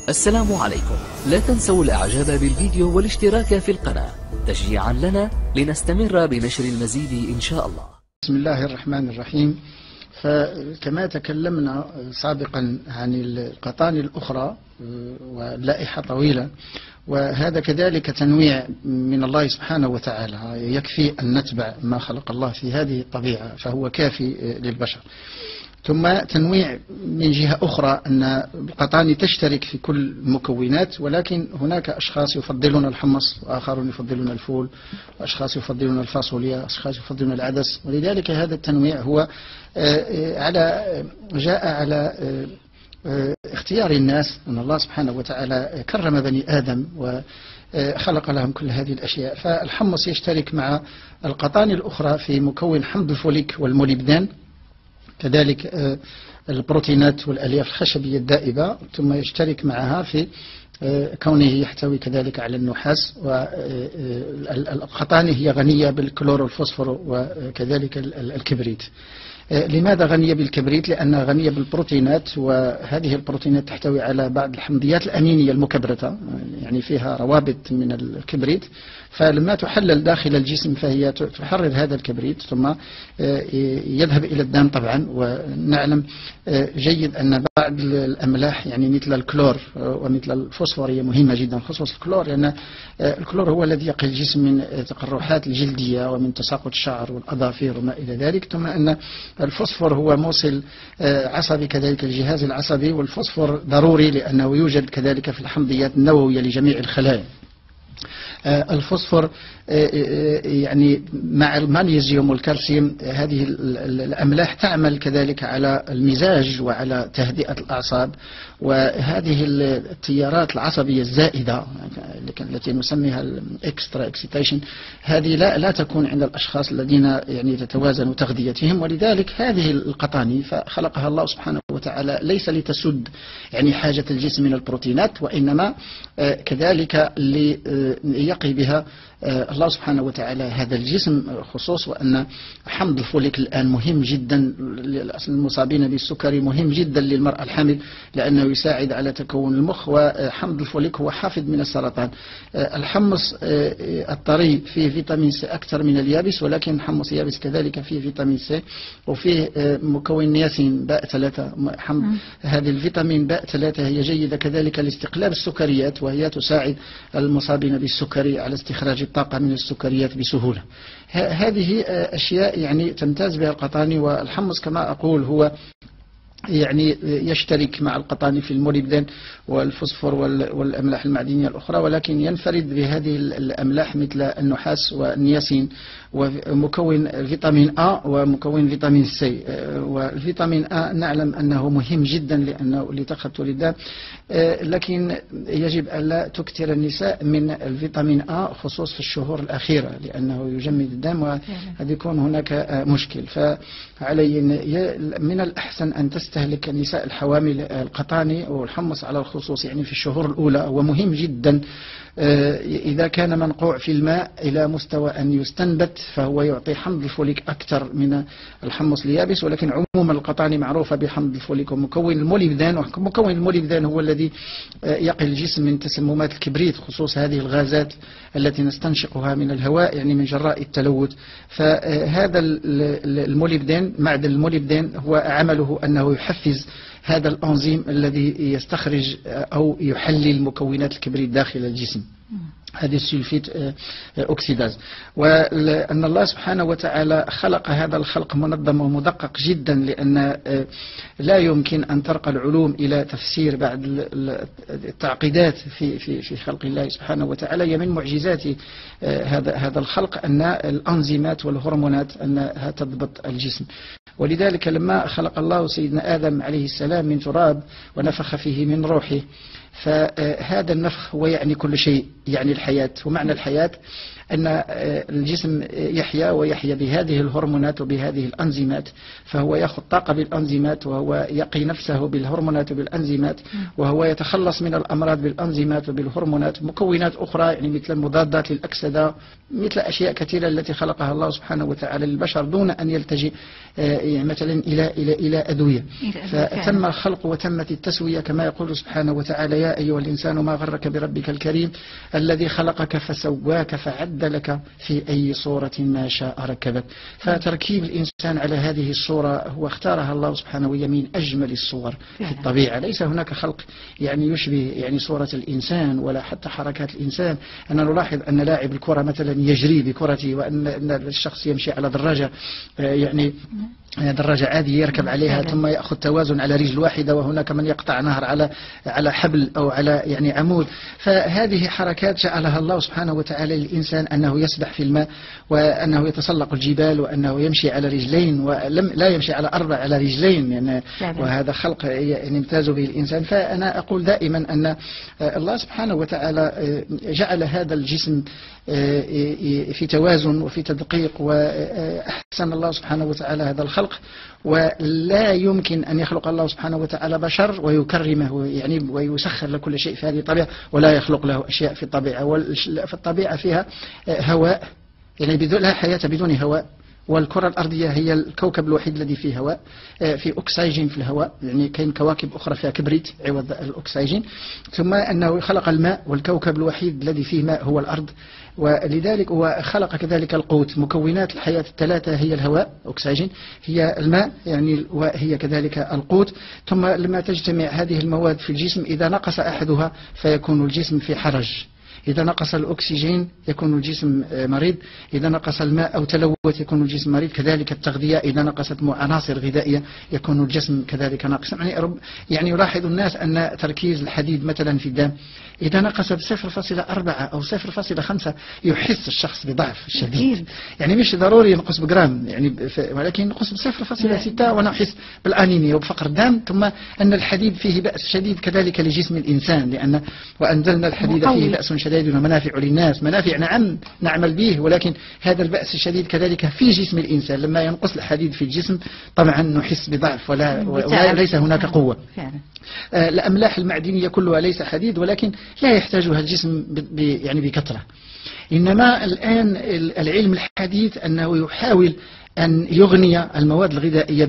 السلام عليكم. لا تنسوا الاعجاب بالفيديو والاشتراك في القناة تشجيعا لنا لنستمر بنشر المزيد ان شاء الله. بسم الله الرحمن الرحيم. فكما تكلمنا سابقا عن القطان الأخرى واللائحة طويلة، وهذا كذلك تنويع من الله سبحانه وتعالى. يكفي أن نتبع ما خلق الله في هذه الطبيعة فهو كافي للبشر. ثم تنويع من جهة أخرى أن القطان تشترك في كل المكونات، ولكن هناك أشخاص يفضلون الحمص وآخرون يفضلون الفول، وأشخاص يفضلون الفاصوليا، أشخاص يفضلون العدس. ولذلك هذا التنويع هو جاء على اختيار الناس، أن الله سبحانه وتعالى كرم بني آدم وخلق لهم كل هذه الأشياء. فالحمص يشترك مع القطان الأخرى في مكون حمض الفوليك والموليبدان، كذلك البروتينات والألياف الخشبية الدائبة، ثم يشترك معها في كونه يحتوي كذلك على النحاس. والقطان هي غنية بالكلور والفوسفور وكذلك الكبريت. لماذا غنية بالكبريت؟ لأنها غنية بالبروتينات، وهذه البروتينات تحتوي على بعض الحمضيات الأمينية المكبرة، يعني فيها روابط من الكبريت، فلما تحلل داخل الجسم فهي تحرر هذا الكبريت ثم يذهب إلى الدم طبعا. ونعلم جيد أن بعض الأملاح يعني مثل الكلور ومثل الفوسفور هي مهمة جدا، خصوصا الكلور، لأن الكلور هو الذي يقي الجسم من تقرحات الجلدية ومن تساقط الشعر والأظافير وما إلى ذلك. ثم أن الفوسفور هو موصل عصبي كذلك الجهاز العصبي، والفوسفور ضروري لأنه يوجد كذلك في الحمضيات النووية لجميع الخلايا. الفوسفور يعني مع المغنيسيوم والكالسيوم، هذه الأملاح تعمل كذلك على المزاج وعلى تهدئة الأعصاب. وهذه التيارات العصبية الزائدة التي نسميها الاكسترا اكسيتيشن، هذه لا تكون عند الأشخاص الذين يعني تتوازن تغذيتهم. ولذلك هذه القطاني فخلقها الله سبحانه وتعالى ليس لتسد يعني حاجة الجسم من البروتينات، وإنما كذلك ليقي بها الله سبحانه وتعالى هذا الجسم خصوص. وأن حمض الفوليك الآن مهم جدا للمصابين بالسكري، مهم جدا للمرأة الحامل لأنه يساعد على تكون المخ، وحمض الفوليك هو حافظ من السرطان. الحمص الطري فيه فيتامين سي أكثر من اليابس، ولكن الحمص يابس كذلك فيه فيتامين سي، وفيه مكون نياسين باء 3. هذه الفيتامين باء 3 هي جيدة كذلك لاستقلاب السكريات، وهي تساعد المصابين بالسكري على استخراج الطاقة من السكريات بسهولة. هذه أشياء يعني تمتاز بها القطاني. والحمص كما أقول هو يعني يشترك مع القطاني في الموليبدين والفوسفور والأملاح المعدنية الأخرى، ولكن ينفرد بهذه الأملاح مثل النحاس والنياسين ومكون فيتامين A ومكون فيتامين C. والفيتامين A نعلم أنه مهم جدا لأنه لتخثر الدم، لكن يجب ألا تكثر النساء من الفيتامين A خصوص في الشهور الأخيرة لأنه يجمد الدم وقد يكون هناك مشكل. فعلي من الأحسن أن تستهلك النساء الحوامل القطاني والحمص على الخصوص يعني في الشهور الأولى، ومهم جدا إذا كان منقوع في الماء إلى مستوى أن يستنبت فهو يعطي حمض الفوليك أكثر من الحمص اليابس. ولكن عموما القطاني معروفة بحمض الفوليك ومكون الموليبدان، ومكون الموليبدان هو الذي يقي الجسم من تسممات الكبريت، خصوص هذه الغازات التي نستنشقها من الهواء يعني من جراء التلوث. فهذا الموليبدان، معدن الموليبدان، هو عمله أنه يحفز هذا الأنزيم الذي يستخرج أو يحلل مكونات الكبريت داخل الجسم، هذه السلفيت أكسيداز. وأن الله سبحانه وتعالى خلق هذا الخلق منظم ومدقق جدا، لأن لا يمكن أن ترقى العلوم إلى تفسير بعض التعقيدات في خلق الله سبحانه وتعالى. هي من معجزات هذا الخلق أن الأنزيمات والهرمونات أنها تضبط الجسم. ولذلك لما خلق الله سيدنا آدم عليه السلام من تراب ونفخ فيه من روحه، فهذا النفخ هو يعني كل شيء، يعني الحياة. ومعنى الحياة أن الجسم يحيا ويحيا بهذه الهرمونات وبهذه الأنزيمات، فهو يأخذ طاقة بالأنزيمات، وهو يقي نفسه بالهرمونات وبالأنزيمات، وهو يتخلص من الأمراض بالأنزيمات وبالهرمونات. مكونات أخرى يعني مثل المضادات للأكسدة، مثل أشياء كثيرة التي خلقها الله سبحانه وتعالى للبشر دون أن يلتجئ مثلا إلى أدوية. فتم الخلق وتمت التسوية كما يقول سبحانه وتعالى: يا أيها الإنسان ما غرك بربك الكريم الذي خلقك فسواك فعدلك في أي صورة ما شاء ركبك. فتركيب الإنسان على هذه الصورة هو اختارها الله سبحانه من أجمل الصور في الطبيعة. ليس هناك خلق يعني يشبه يعني صورة الإنسان ولا حتى حركات الإنسان. أنا نلاحظ أن لاعب الكرة مثلا يجري بكرته، وأن الشخص يمشي على دراجة يعني دراجة عادية يركب عليها ثم يأخذ توازن على رجل واحدة، وهناك من يقطع نهر على حبل أو على يعني عمود. فهذه حركات جعلها الله سبحانه وتعالى للإنسان، أنه يسبح في الماء، وأنه يتسلق الجبال، وأنه يمشي على رجلين لا يمشي على 4 على رجلين يعني. وهذا خلق يمتاز به الإنسان. فأنا أقول دائما أن الله سبحانه وتعالى جعل هذا الجسم في توازن وفي تدقيق، وأحسن الله سبحانه وتعالى هذا الخلق. ولا يمكن أن يخلق الله سبحانه وتعالى بشر ويكرمه يعني ويسخر له كل شيء في هذه الطبيعة، ولا يخلق له أشياء في الطبيعة. في الطبيعة فيها هواء، يعني لا حياة بدون هواء، والكرة الأرضية هي الكوكب الوحيد الذي فيه هواء، في أكسجين في الهواء، يعني كاين كواكب أخرى فيها كبريت عوض الأكسجين. ثم أنه خلق الماء، والكوكب الوحيد الذي فيه ماء هو الأرض. ولذلك هو خلق كذلك القوت. مكونات الحياة الثلاثة هي الهواء أكسجين، هي الماء يعني، وهي كذلك القوت. ثم لما تجتمع هذه المواد في الجسم، إذا نقص أحدها فيكون الجسم في حرج. إذا نقص الأكسجين يكون الجسم مريض، إذا نقص الماء أو تلوث يكون الجسم مريض. كذلك التغذية، إذا نقصت عناصر غذائية يكون الجسم كذلك ناقص. يعني يلاحظ الناس أن تركيز الحديد مثلا في الدم إذا نقص ب0.4 أو 0.5 يحس الشخص بضعف شديد. يعني مش ضروري ينقص بجرام يعني، ولكن ينقص ب0.6 ونحس بالأنيميا وبفقر الدم. ثم أن الحديد فيه بأس شديد كذلك لجسم الإنسان، لأن وأنزلنا الحديد فيه بأس شديد ومنافع للناس. منافع نعم نعمل به، ولكن هذا البأس الشديد كذلك في جسم الإنسان. لما ينقص الحديد في الجسم طبعا نحس بضعف وليس هناك قوة. الأملاح المعدنية كلها ليس حديد، ولكن لا يحتاجها الجسم يعني بكثرة. إنما الآن العلم الحديث أنه يحاول أن يغني المواد الغذائية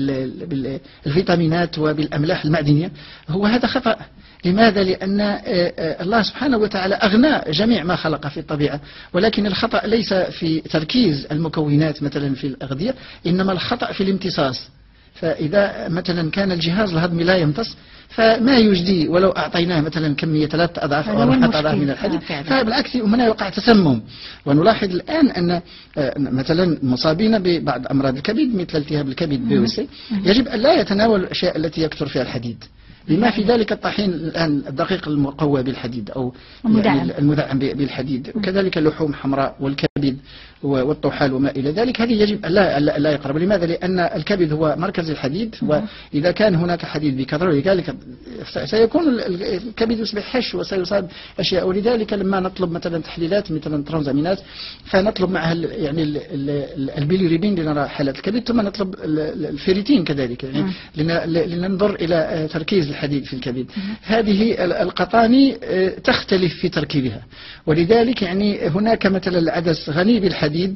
بالفيتامينات وبالأملاح المعدنية. هو هذا خطأ. لماذا؟ لأن الله سبحانه وتعالى أغنى جميع ما خلق في الطبيعة، ولكن الخطأ ليس في تركيز المكونات مثلا في الأغذية، إنما الخطأ في الامتصاص. فإذا مثلا كان الجهاز الهضمي لا يمتص فما يجدي ولو أعطيناه مثلا كمية 3 أضعاف أو 4 أضعاف من الحديد، فبالعكس هنا يقع تسمم. ونلاحظ الآن أن مثلا مصابين ببعض أمراض الكبد مثل التهاب الكبد B و C يجب أن لا يتناول الأشياء التي يكثر فيها الحديد، بما في ذلك الطحين الآن الدقيق المقوى بالحديد أو يعني المدعم بالحديد، وكذلك اللحوم حمراء والكبد والطحال وما إلى ذلك. هذه يجب أن لا يقرب. لماذا؟ لأن الكبد هو مركز الحديد، وإذا كان هناك حديد بكثرة لذلك سيكون الكبد يصبح هش وسيصاب أشياء. ولذلك لما نطلب مثلا تحليلات مثلا ترانزامينات فنطلب معها يعني البيليروبين لنرى حالة الكبد، ثم نطلب الفيريتين كذلك يعني لننظر إلى تركيز الحديد في الكبد. هذه القطاني تختلف في تركيبها، ولذلك يعني هناك مثلا العدس غني بالحديد،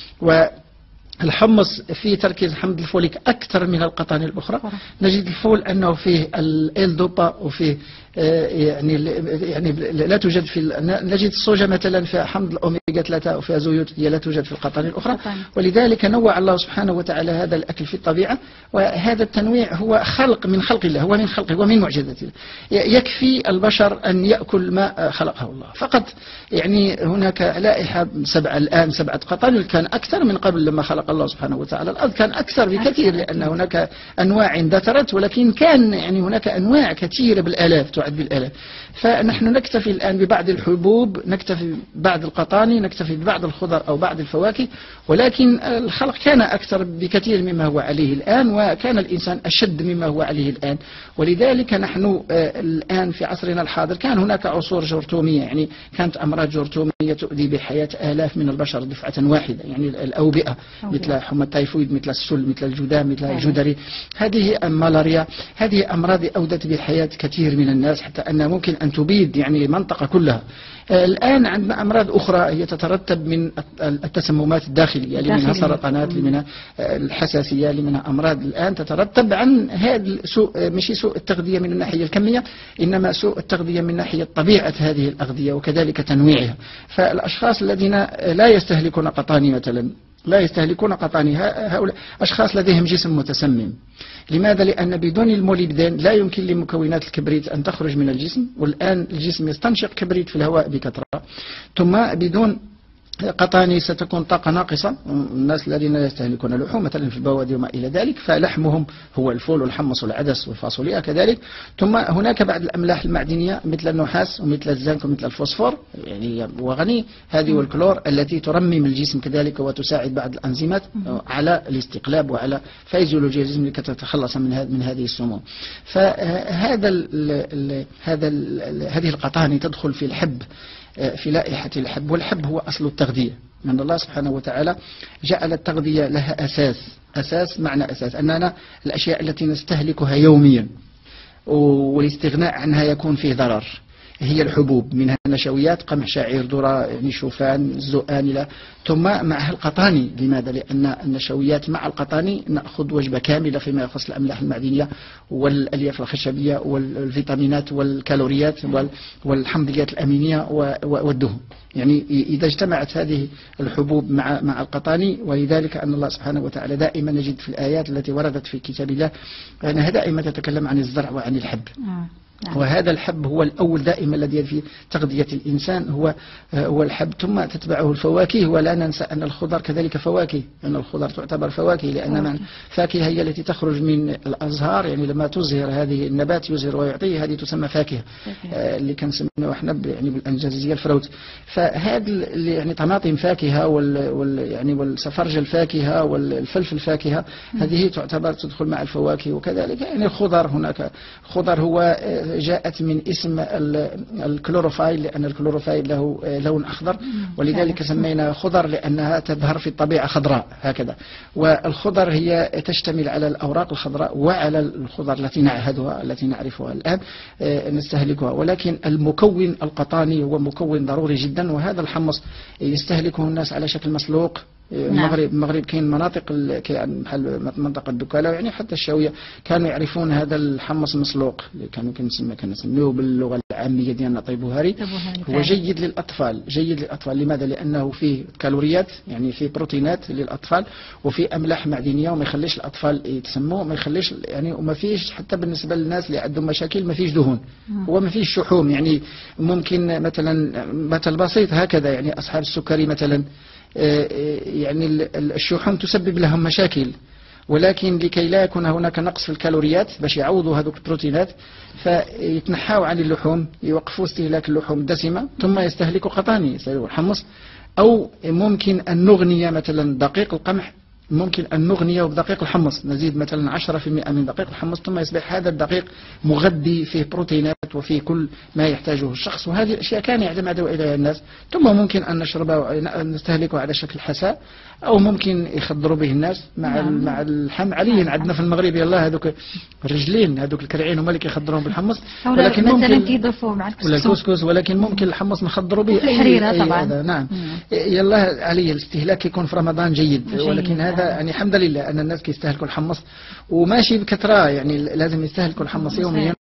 والحمص فيه تركيز حمض الفوليك أكثر من القطاني الأخرى. نجد الفول أنه فيه الإلدوبا وفيه يعني لا توجد في نجد الصوجة مثلا فيها حمض الأوميغا 3 وفيها زيوت هي لا توجد في القطاني الأخرى. ولذلك نوع الله سبحانه وتعالى هذا الأكل في الطبيعة، وهذا التنويع هو خلق من خلق الله، هو من خلقه ومن معجزته. يكفي البشر أن يأكل ما خلقه الله فقط. يعني هناك لائحة الآن 7 قطاني، كان أكثر من قبل لما خلق الله سبحانه وتعالى الأرض كان أكثر بكثير، لأن هناك أنواع اندثرت، ولكن كان يعني هناك أنواع كثيرة بالآلاف تعد بالآلاف. فنحن نكتفي الآن ببعض الحبوب، نكتفي ببعض القطاني، نكتفي ببعض الخضر أو بعض الفواكه، ولكن الخلق كان أكثر بكثير مما هو عليه الآن، وكان الإنسان أشد مما هو عليه الآن. ولذلك نحن الآن في عصرنا الحاضر كان هناك عصور جرثومية، يعني كانت أمراض جرثومية تؤذي بحياة آلاف من البشر دفعة واحدة، يعني الأوبئة مثل حمى التيفويد، مثل السل، مثل الجذام، مثل الجدري، هذه الملاريا، هذه أمراض أودت بحياة كثير من الناس حتى أنها ممكن أن تبيد يعني منطقة كلها. الآن عندنا أمراض أخرى هي تترتب من التسممات الداخلية، منها سرطانات، منها الحساسية، منها أمراض الآن تترتب عن هذا سوء، مش سوء التغذية من الناحية الكمية، إنما سوء التغذية من ناحية طبيعة هذه الأغذية وكذلك تنويعها. فالأشخاص الذين لا يستهلكون قطاني مثلا، لا يستهلكون قطاني، هؤلاء أشخاص لديهم جسم متسمم. لماذا؟ لأن بدون الموليبدين لا يمكن لمكونات الكبريت أن تخرج من الجسم، والآن الجسم يستنشق كبريت في الهواء بكثرة. ثم بدون قطاني ستكون طاقة ناقصة. الناس الذين يستهلكون اللحوم مثلا في البوادي وما إلى ذلك، فلحمهم هو الفول والحمص والعدس والفاصوليا كذلك. ثم هناك بعض الأملاح المعدنية مثل النحاس ومثل الزنك ومثل الفوسفور، يعني وغني هذه والكلور التي ترمم الجسم كذلك وتساعد بعض الأنزيمات على الاستقلاب وعلى فيزيولوجيا الجسم لكي تتخلص من هذه السموم. فهذا هذه القطاني تدخل في الحب، في لائحة الحب، والحب هو أصل التغذية. أن الله سبحانه وتعالى جعل التغذية لها أساس معنى أساس، أننا الأشياء التي نستهلكها يوميا والاستغناء عنها يكون فيه ضرر، هي الحبوب، منها نشويات، قمح، شعير، ذرة، يعني شوفان، الزؤان، ثم معها القطاني. لماذا؟ لأن النشويات مع القطاني نأخذ وجبة كاملة فيما يخص الأملاح المعدنية والألياف الخشبية والفيتامينات والكالوريات والحمضيات الأمينية والدهن. يعني إذا اجتمعت هذه الحبوب مع القطاني، ولذلك أن الله سبحانه وتعالى دائما نجد في الآيات التي وردت في كتاب الله أنها دائما تتكلم عن الزرع وعن الحب. وهذا الحب هو الأول دائما الذي في تغذية الإنسان هو الحب، ثم تتبعه الفواكه. ولا ننسى أن الخضر كذلك فواكه، أن الخضر تعتبر فواكه، لأن فاكهة هي التي تخرج من الأزهار، يعني لما تزهر هذه النبات يزهر ويعطيه، هذه تسمى فاكهة، اللي كنسميوها احنا يعني بالأنجليزية الفروت. فهذا يعني طماطم فاكهة يعني والسفرجل فاكهة والفلفل فاكهة، هذه تعتبر تدخل مع الفواكه. وكذلك يعني الخضر، هناك خضر هو جاءت من اسم الكلوروفايل، لأن الكلوروفايل له لون أخضر، ولذلك سمينا خضر لأنها تظهر في الطبيعة خضراء هكذا. والخضر هي تشتمل على الأوراق الخضراء وعلى الخضر التي نعهدها، التي نعرفها الآن نستهلكها. ولكن المكون القطاني هو مكون ضروري جدا، وهذا الحمص يستهلكه الناس على شكل مسلوق. المغرب كاين مناطق بحال منطقة دكالة، يعني حتى الشاوية كانوا يعرفون هذا الحمص مسلوق، كانوا كنسميوه باللغة العامية ديالنا طيب بوهاري. هو جيد للأطفال، جيد للأطفال. لماذا؟ لأنه فيه كالوريات، يعني فيه بروتينات للأطفال، وفيه أملاح معدنية، وما يخليش الأطفال يتسموا، ما يخليش يعني، وما فيش حتى بالنسبة للناس اللي عندهم مشاكل ما فيش دهون، هو ما فيش شحوم. يعني ممكن مثلا مثل بسيط هكذا، يعني أصحاب السكري مثلا، يعني الشحوم تسبب لهم مشاكل، ولكن لكي لا يكون هناك نقص في الكالوريات باش يعوضوا هذوك البروتينات، فيتنحاوا عن اللحوم، يوقفوا استهلاك اللحوم الدسمة، ثم يستهلكوا قطاني، يستهلكوا الحمص. أو ممكن أن نغني مثلا دقيق القمح، ممكن أن نغنيه بدقيق الحمص، نزيد مثلا 10% من دقيق الحمص، ثم يصبح هذا الدقيق مغذي، فيه بروتينات وفيه كل ما يحتاجه الشخص. وهذه الأشياء كان يعتمدوا إليها الناس. ثم ممكن أن نشربه، نستهلكه على شكل حساء، أو ممكن يخضروا به الناس مع اللحم. عليا عندنا في المغرب يلا هذوك الرجلين، هذوك الكرعين هما اللي كيخضروهم بالحمص، ولكن ممكن كيضيفوا مع الكسكس، ولكن ممكن الحمص نخضروا به الحريرة طبعا. نعم. يلا علي الاستهلاك يكون في رمضان جيد، ولكن هذا يعني الحمد لله أن الناس كيستهلكوا الحمص وماشي بكثرة، يعني لازم يستهلكوا الحمص يوميا.